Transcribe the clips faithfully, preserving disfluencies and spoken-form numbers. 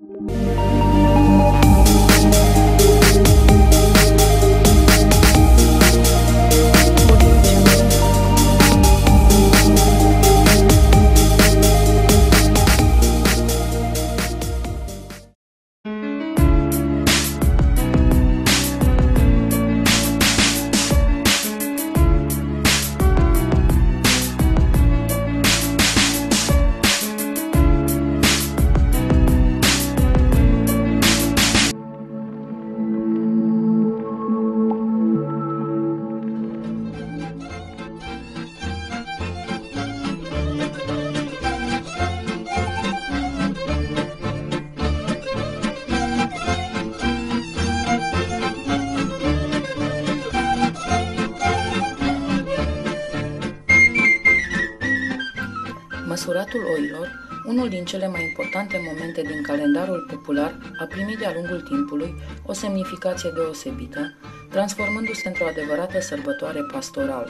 Măsuratul oilor, unul din cele mai importante momente din calendarul popular, a primit de-a lungul timpului o semnificație deosebită, transformându-se într-o adevărată sărbătoare pastorală.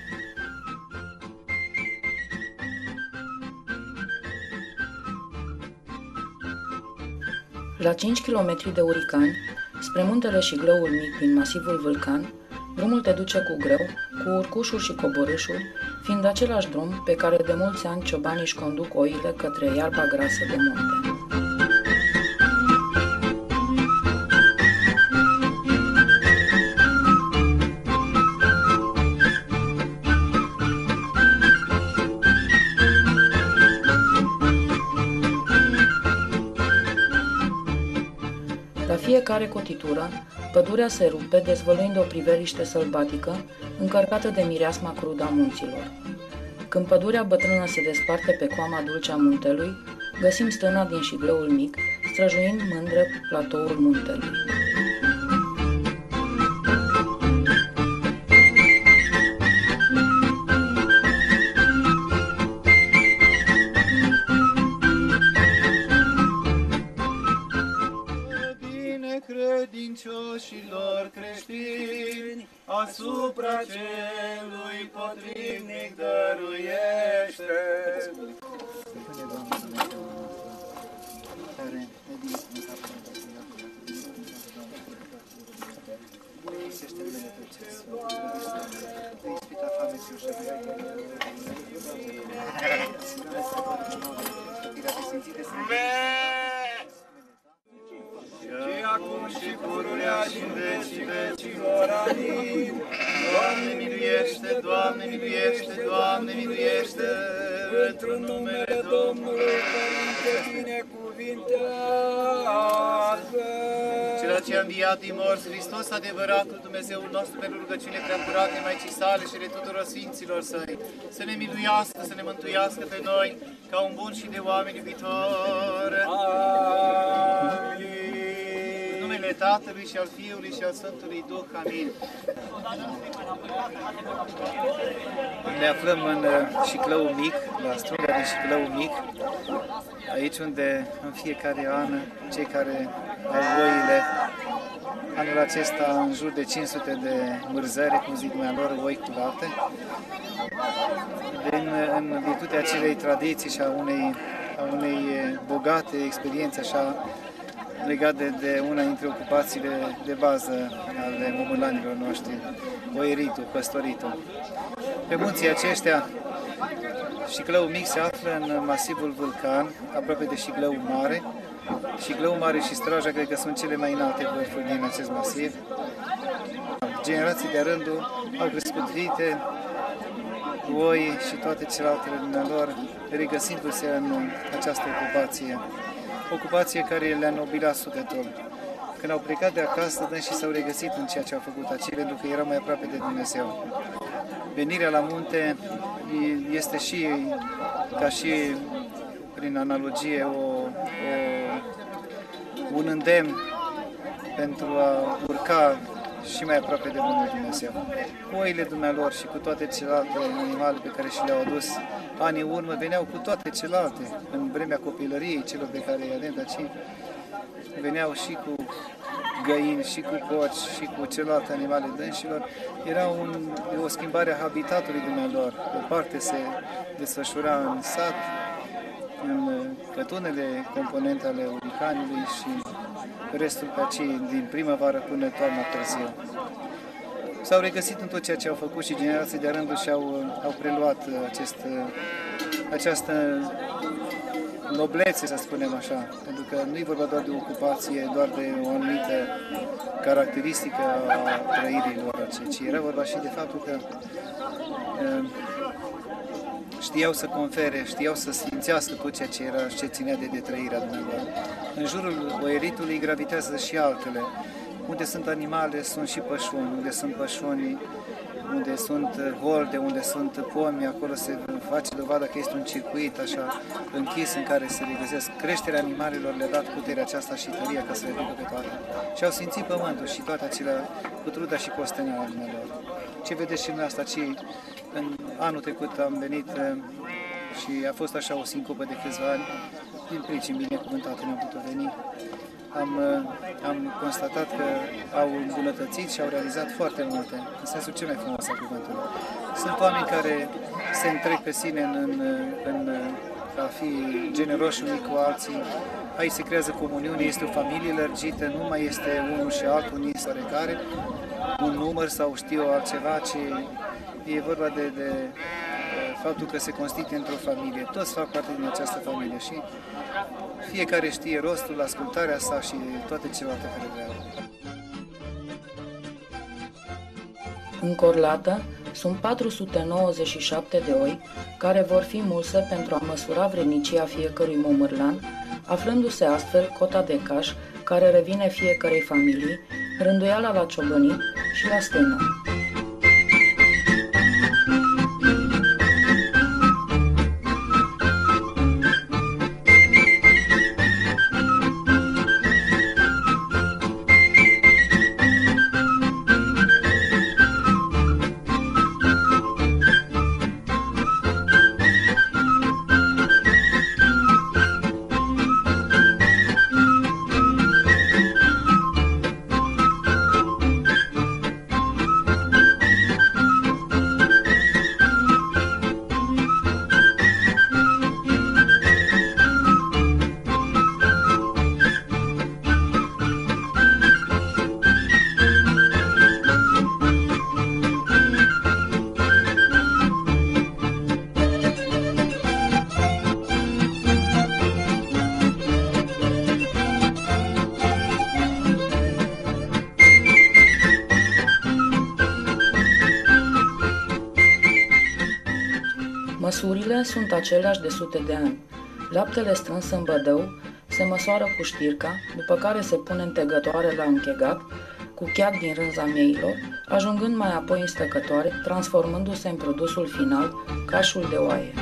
La cinci kilometri de Uricani, spre muntele și Glăul Mic din masivul Vâlcan, drumul te duce cu greu, cu urcușuri și coborâșuri, fiind același drum pe care de mulți ani ciobanii își conduc oile către iarba grasă de munte. La fiecare cotitură, pădurea se rupe, dezvăluind o priveliște sălbatică, încărcată de mireasma crudă a munților. Când pădurea bătrână se desparte pe coama dulce a muntelui, găsim stâna din Șiglăul Mic, străjuind mândră platoul muntelui. Credincioșilor creștini, asupra celui potrivnic dăruiește. Și acum și pururea și în vecii vecilor, amin. Doamne miluiește, Doamne miluiește, Doamne miluiește, într-un numele Domnului, Părinte, binecuvintează. Cel ce a înviat din morți, Hristos adevăratul Dumnezeul nostru, pe rugăciune preacurate Maicii sale și de tuturor Sfinților Săi, să ne miluiască, să ne mântuiască pe noi, ca un bun și de oameni iubitor. Amin. Tatălui și al Fiului și al Sfântului Duh. Amin. Ne aflăm în Șiclăul Mic, la strunga din Șiclăul Mic, aici unde în fiecare an cei care au oile, anul acesta în jur de cinci sute de mârzări, cum zic dumnealor, oi cu lapte, în, în virtutea acelei tradiții și a unei, a unei bogate experiențe așa, legat de, de una dintre ocupațiile de bază ale momulanilor noștri, oieritul, păstoritul. Pe munții aceștia, Șiclăul Mic se află în masivul Vâlcan, aproape de Șiclăul Mare. Șiclăul Mare și Straja cred că sunt cele mai înalte vârfuri din acest masiv. Generații de rândul au crescut vite, oi și toate celelalte dumnealor, regăsindu-se în această ocupație. Ocupație care le-a nobilat sufletul. Când au plecat de acasă, dânsii s-au regăsit în ceea ce au făcut aici, pentru că erau mai aproape de Dumnezeu. Venirea la munte este și, ca și prin analogie, o, o, un îndemn pentru a urca și mai aproape de Bunul Dumnezeu. Cu oile dumnealor și cu toate celelalte animale pe care și le-au adus anii urmă, veneau cu toate celelalte, în vremea copilăriei celor pe care îi avem aici, veneau și cu găini, și cu porci, și cu celelalte animale dânșilor. Era un, o schimbare a habitatului dumnealor. O parte se desfășura în sat, în cătunele componente ale uricaniului și restul pe aici din primăvară până toamna târziu. S-au regăsit în tot ceea ce au făcut și generații de rândul și-au au preluat acest, această noblețe, să spunem așa, pentru că nu e vorba doar de ocupație, doar de o anumită caracteristică a trăirilor, ci era vorba și de faptul că știau să confere, știau să sfințească tot ceea ce era și ce ținea de, de trăirea dumneavoastră. În jurul oeritului gravitează și altele. Unde sunt animale, sunt și pășuni, unde sunt pășuni, unde sunt holde, unde sunt pomi, acolo se face dovada că este un circuit așa închis în care se regăsesc. Creșterea animalelor le-a dat puterea aceasta și tăria ca să le ducă pe toate. Și au simțit pământul și toate acelea cu truda și costeneala lor. Ce vedeți și în asta, ci în anul trecut am venit și a fost așa o sincopă de câțiva ani, din pricini binecuvântate ne-am putut veni. Am, am constatat că au îmbunătățit și au realizat foarte multe, în sensul cel mai frumos al cuvântului. Sunt oameni care se întrec pe sine în, în, în a fi generoși unii cu alții. Aici se creează comuniune, este o familie lărgită, nu mai este unul și altul, nici oarecare, un număr sau știu altceva, ci e vorba de, de faptul că se constituie într-o familie. Toți fac parte din această familie și fiecare știe rostul, ascultarea sa și toate celelalte care vreau. În Corlată sunt patru sute nouăzeci și șapte de oi care vor fi mulse pentru a măsura vrednicia fiecărui momârlan, aflându-se astfel cota de caș care revine fiecărei familii, rânduiala la ciobănit și la stână. Măsurile sunt aceleași de sute de ani. Laptele strâns în bădău se măsoară cu știrca, după care se pune în tegătoare la închegat, cu cheag din rânza mieilor, ajungând mai apoi în stăcătoare, transformându-se în produsul final, cașul de oaie.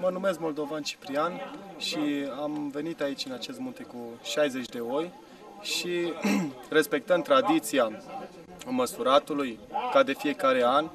Mă numesc Moldovan Ciprian și am venit aici în acest munte cu șaizeci de oi și respectăm tradiția măsuratului ca de fiecare an.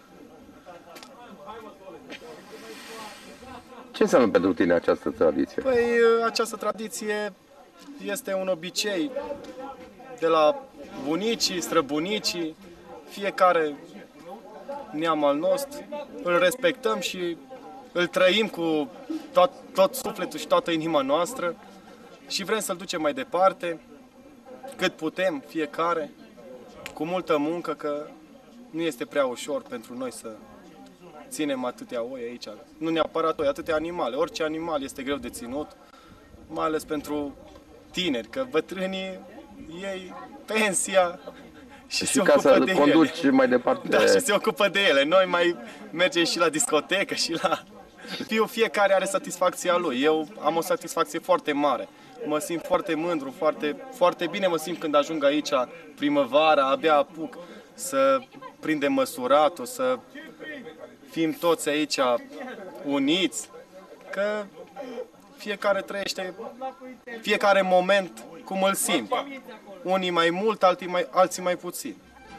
Ce înseamnă pentru tine această tradiție? Păi, această tradiție este un obicei de la bunicii, străbunicii, fiecare neam al nostru, îl respectăm și îl trăim cu tot, tot sufletul și toată inima noastră și vrem să-l ducem mai departe, cât putem, fiecare, cu multă muncă, că nu este prea ușor pentru noi să ținem atâtea oi aici. Nu neapărat oi, atâtea animale. Orice animal este greu de ținut, mai ales pentru tineri, că bătrânii ei pensia și, și se ca ocupă să de conduci ele. mai departe. Da, și se ocupă de ele. Noi mai mergem și la discotecă și la... Fiu, fiecare are satisfacția lui. Eu am o satisfacție foarte mare. Mă simt foarte mândru, foarte, foarte bine mă simt când ajung aici primăvara, abia apuc să prindem măsuratul, să fim toți aici uniți, că fiecare trăiește fiecare moment cum îl simt. Unii mai mult, alții mai, alții mai puțin.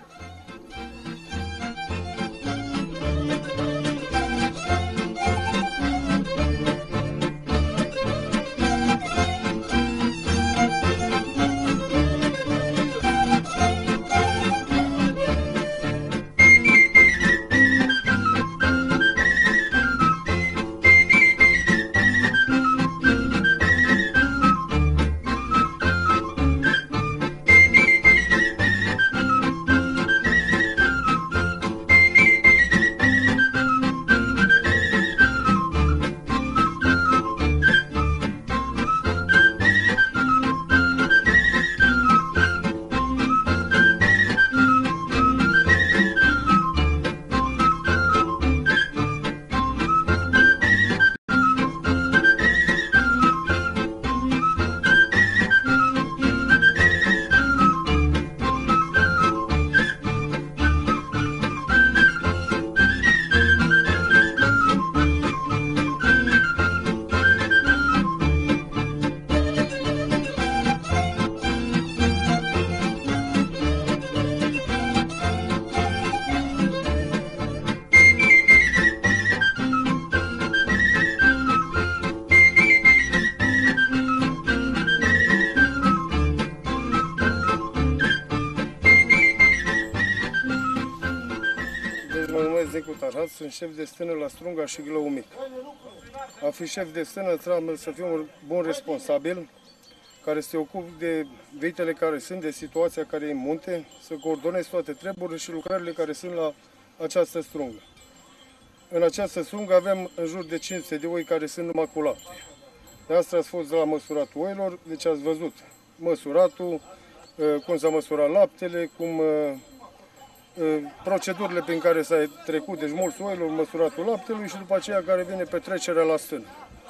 Sunt șef de stână la Strunga și Glău Mic. A fi șef de stână trebuie să fii un bun responsabil, care se ocupă de vitele care sunt, de situația care e în munte, să coordonezi toate treburile și lucrările care sunt la această strungă. În această strungă avem în jur de cinci sute de oi care sunt numai cu lapte. De asta ați fost la măsuratul oilor, deci ați văzut măsuratul, cum s-a măsurat laptele, cum procedurile prin care s-a trecut, deci mulți oilor, măsuratul laptelui și după aceea care vine petrecerea la stână.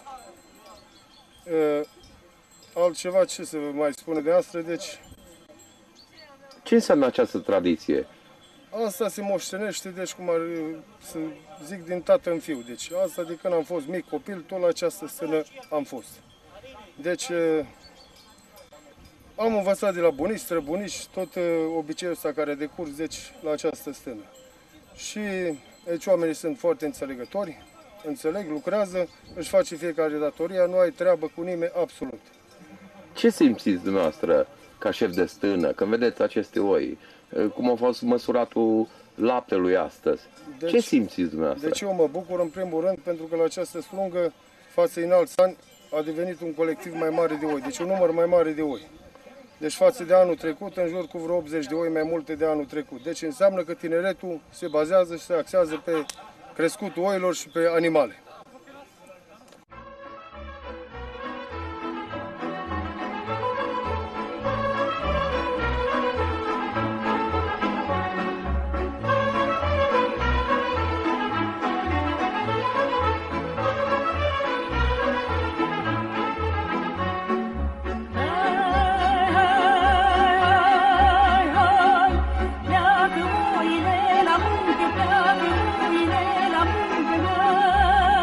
Altceva ce să vă mai spune de asta, deci... Ce înseamnă această tradiție? Asta se moștenește, deci cum ar să zic, din tată în fiu. Deci asta de când am fost mic copil, tot la această stână am fost. Deci am învățat de la bunici, străbunici, tot obiceiul ăsta care decurs, deci, la această stână. Și deci oamenii sunt foarte înțelegători, înțeleg, lucrează, își face fiecare datoria, nu ai treabă cu nimeni, absolut. Ce simțiți dumneavoastră ca șef de stână, când vedeți aceste oi? Cum a fost măsuratul laptelui astăzi? Deci, ce simțiți dumneavoastră? Deci eu mă bucur în primul rând pentru că la această strungă, față în alți ani, a devenit un colectiv mai mare de oi, deci un număr mai mare de oi. Deci față de anul trecut, în jur cu vreo optzeci de oi mai multe de anul trecut. Deci înseamnă că tineretul se bazează și se axează pe crescutul oilor și pe animale. Pleacă oile la munte, pleacă oile la munte,